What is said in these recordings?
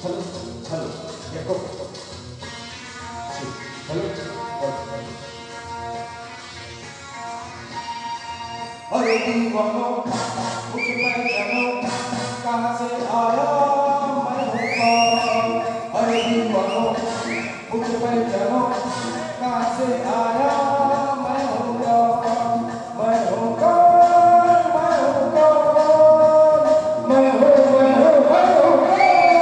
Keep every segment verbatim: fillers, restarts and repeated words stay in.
चलो चलो देखो चलो अरे दीवानो मुझे पहचानो कहाँ से आया मैं हूँ कौन। अरे दीवानो मुझे पहचानो कहाँ से आया मैं हूँ कौन। मैं हूँ कौन मैं हूँ कौन मैं हूँ मैं हूँ मैं हूँ कौन।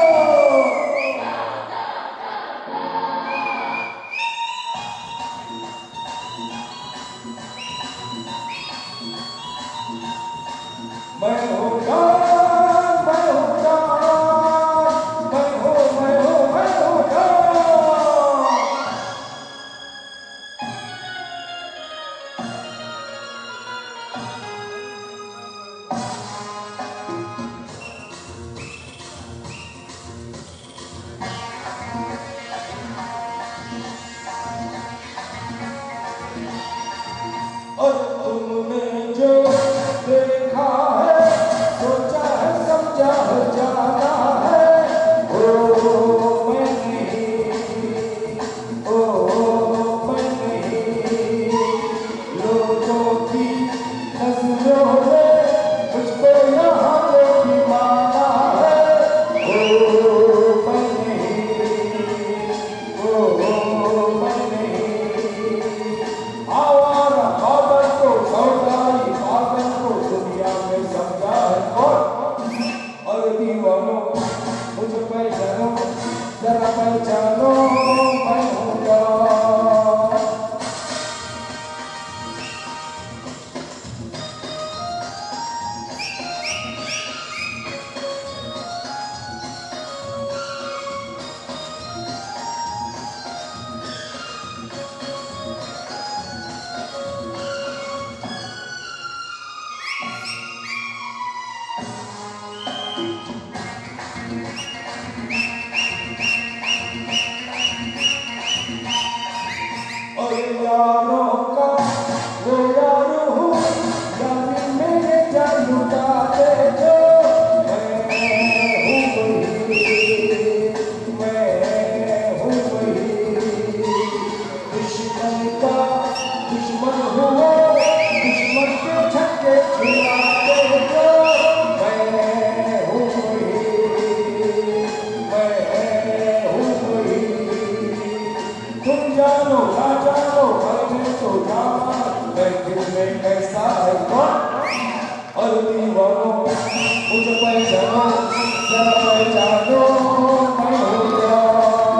मैं हूँ कौन मैं हूँ कौन मैं हूँ मैं हूँ मैं हूँ कौन। और तुमने जो देखा है सोचा है समझा है जाना है ओ मैं नहीं ओ मैं नहीं। लोगों की नजरों में मुझको यहाँ पे भी माना है ओ मैं नहीं ओ मैं नहीं। आवारा पागल को सौदाई पागल को दुनिया में समझा है कौन। और दीवानो मुझे पहचानो जरा पहचानो मैं हूँ कौन। और यारों का वो यार हूँ यारी मेरे जान लुटा दे जो। मैं हूँ वही मैं हूँ वही दुश्मन का दुश्मन हुआ दुश्मन के छक्के छुड़ा दे जो। मैं हूँ वही मैं हूँ वही। तुम जानो ना जानो मैंने तो जाना मैं दिल में कैसा है कौन। और दीवानो मुझे पहचानो जरा पहचानो मैं हूँ कौन।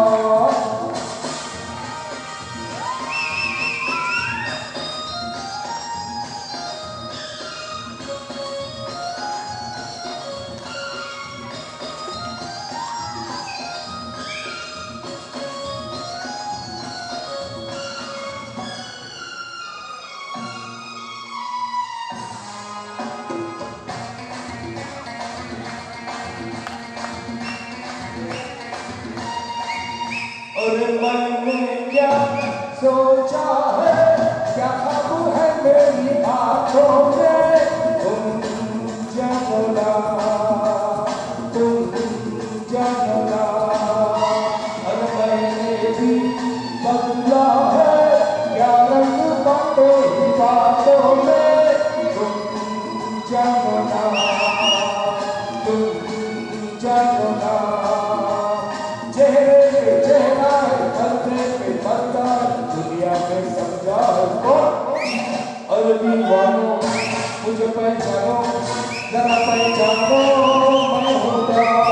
और मैंने क्या सोचा है क्या ख्वाब है मेरी आंखों में तुम जानो ना तुम जानो ना। और मैंने भी बदला है क्या रंग बातों ही बातों में तुम जानो ना तुम जानो ना। चेहरे पे चेहरा है पर्दे पे पर्दा दुनिया में समझा है कौन। और दीवानो मुझे पहचानो जरा पहचानो मैं हूँ कौन।